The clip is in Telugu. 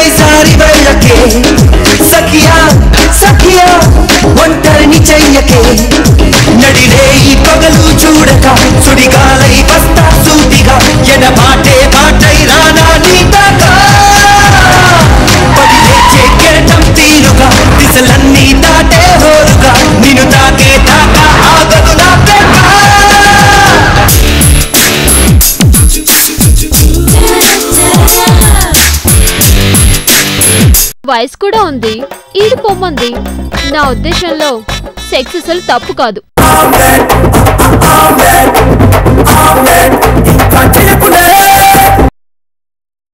పై సారి వెళ్ళకే సఖియా సఖియా ఒంటరిని చెయ్యకే నడిరే ఈ పగలు చూడక సుడిగాలై వస్తా సూటిగా ఎడబాటే బాటై రానా నీ దాకా పడి లేచే కెరటం తీరుగా దిశలన్నీ దాటే హోరుగా నిన్ను తాకే దాకా ఆగదు నా ప్రేమ వయసు కూడా ఉంది ఈడు పొమ్మంది నా ఉద్దేశంలో సెక్స్ అసలు తప్పు కాదు